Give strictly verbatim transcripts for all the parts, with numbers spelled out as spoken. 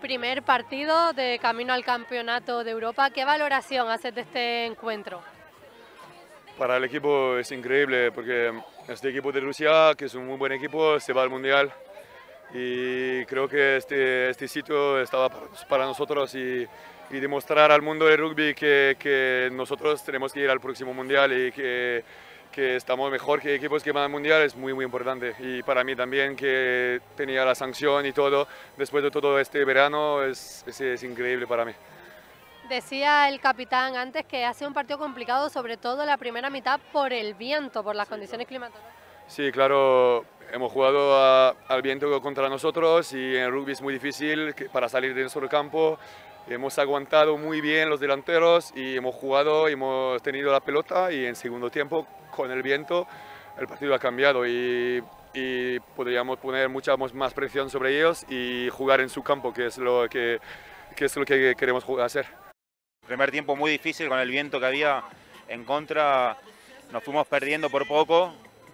Primer partido de camino al Campeonato de Europa. ¿Qué valoración haces de este encuentro? Para el equipo es increíble porque este equipo de Rusia, que es un muy buen equipo, se va al Mundial y creo que este, este sitio estaba para nosotros y, y demostrar al mundo del rugby que, que nosotros tenemos que ir al próximo Mundial y que, que estamos mejor que equipos que van al Mundial es muy muy importante. Y para mí también, que tenía la sanción y todo, después de todo este verano, es, es, es increíble para mí. Decía el capitán antes que ha sido un partido complicado, sobre todo la primera mitad por el viento, por las condiciones climatológicas. Sí, claro, hemos jugado a, al viento contra nosotros y en rugby es muy difícil que, para salir de nuestro campo. Hemos aguantado muy bien los delanteros y hemos jugado, y hemos tenido la pelota, y en segundo tiempo con el viento el partido ha cambiado y, y podríamos poner mucha más presión sobre ellos y jugar en su campo, que es lo que, que, es lo que queremos hacer. Primer tiempo muy difícil con el viento que había en contra, nos fuimos perdiendo por poco,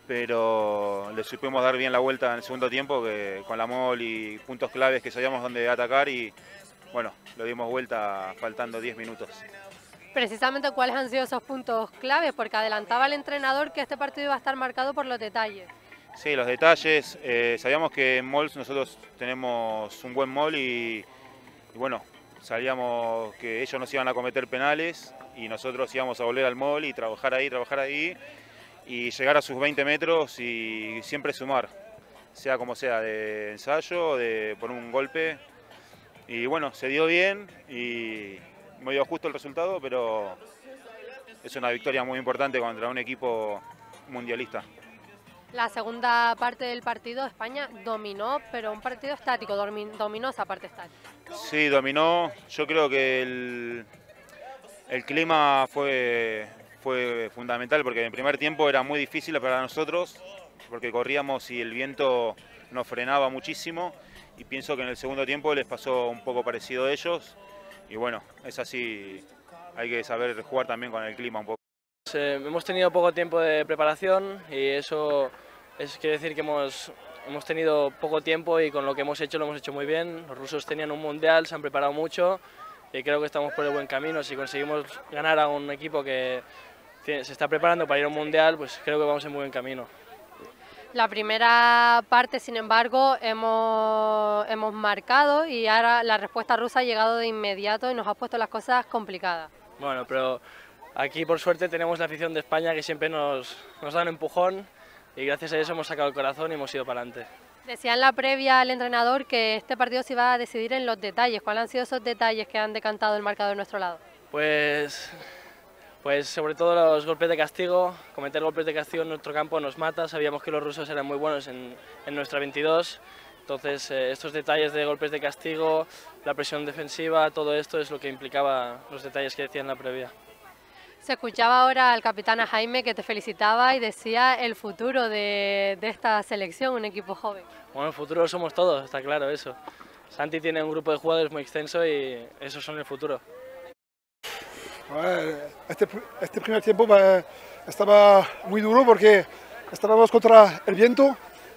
pero le supimos dar bien la vuelta en el segundo tiempo, que con la mol y puntos claves que sabíamos dónde atacar, y bueno, lo dimos vuelta faltando diez minutos. Precisamente, ¿cuáles han sido esos puntos claves? Porque adelantaba el entrenador que este partido iba a estar marcado por los detalles. Sí, los detalles, eh, sabíamos que en mols nosotros tenemos un buen mol y, y bueno, sabíamos que ellos nos iban a cometer penales y nosotros íbamos a volver al mol y trabajar ahí, trabajar ahí y llegar a sus veinte metros y siempre sumar, sea como sea, de ensayo o de poner un golpe. Y bueno, se dio bien y me dio justo el resultado, pero es una victoria muy importante contra un equipo mundialista. La segunda parte del partido España dominó, pero un partido estático, dominó esa parte estática. Sí, dominó. Yo creo que el, el clima fue, fue fundamental, porque en el primer tiempo era muy difícil para nosotros, porque corríamos y el viento nos frenaba muchísimo, y pienso que en el segundo tiempo les pasó un poco parecido a ellos, y bueno, es así, hay que saber jugar también con el clima un poco. Eh, hemos tenido poco tiempo de preparación y eso, eso quiere decir que hemos, hemos tenido poco tiempo, y con lo que hemos hecho lo hemos hecho muy bien. Los rusos tenían un mundial, se han preparado mucho y creo que estamos por el buen camino. Si conseguimos ganar a un equipo que se está preparando para ir a un mundial, pues creo que vamos en muy buen camino. La primera parte, sin embargo, hemos, hemos marcado, y ahora la respuesta rusa ha llegado de inmediato y nos ha puesto las cosas complicadas. Bueno, pero aquí por suerte tenemos la afición de España, que siempre nos, nos da un empujón, y gracias a eso hemos sacado el corazón y hemos ido para adelante. Decía en la previa el entrenador que este partido se iba a decidir en los detalles. ¿Cuáles han sido esos detalles que han decantado el marcador de nuestro lado? Pues, pues sobre todo los golpes de castigo. Cometer golpes de castigo en nuestro campo nos mata. Sabíamos que los rusos eran muy buenos en, en nuestra veintidós. Entonces, eh, estos detalles de golpes de castigo, la presión defensiva, todo esto es lo que implicaba los detalles que decía en la previa. Se escuchaba ahora al capitán Jaime, que te felicitaba y decía el futuro de, de esta selección, un equipo joven. Bueno, el futuro somos todos, está claro eso. Santi tiene un grupo de jugadores muy extenso y esos son el futuro. Este, este primer tiempo estaba muy duro porque estábamos contra el viento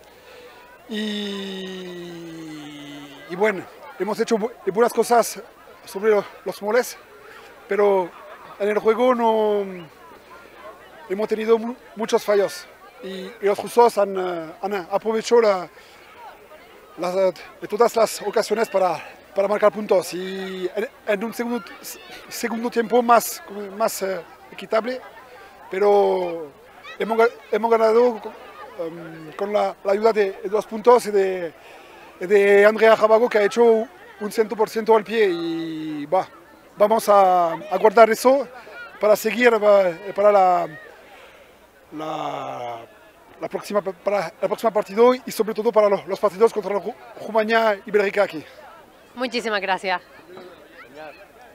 y, y bueno, hemos hecho buenas cosas sobre los moles, pero en el juego no hemos tenido muchos fallos, y, y los rusos han, han aprovechado la, las, de todas las ocasiones para, para marcar puntos, y en, en un segundo, segundo tiempo más, más uh, equitable, pero hemos, hemos ganado um, con la, la ayuda de, de dos puntos y de, de Andrea Jabago, que ha hecho un cien por ciento al pie, y bah, vamos a, a guardar eso para seguir para la, la, la, próxima, para el próximo partido, y sobre todo para los, los partidos contra Rumania y Bélgica aquí. Muchísimas gracias.